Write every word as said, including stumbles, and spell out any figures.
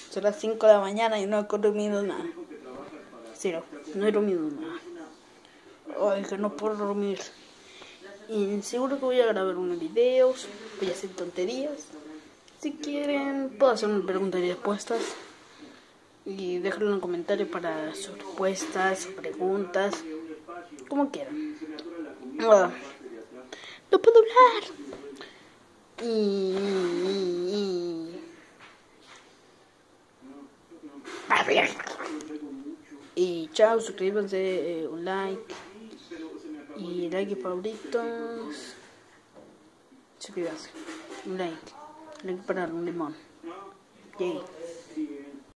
Son las cinco de la mañana y no he dormido nada. Cero, no he dormido nada. Ay, que no puedo dormir. Y seguro que voy a grabar unos videos, voy a hacer tonterías. Si quieren, puedo hacer una pregunta y respuestas. Y déjenlo en los comentarios para sus respuestas, sus preguntas, como quieran. Ah, no puedo hablar. Y, y, y, y chao, suscríbanse, eh, un like. Y like favoritos. Suscríbanse, un like. Like para un limón. Yay.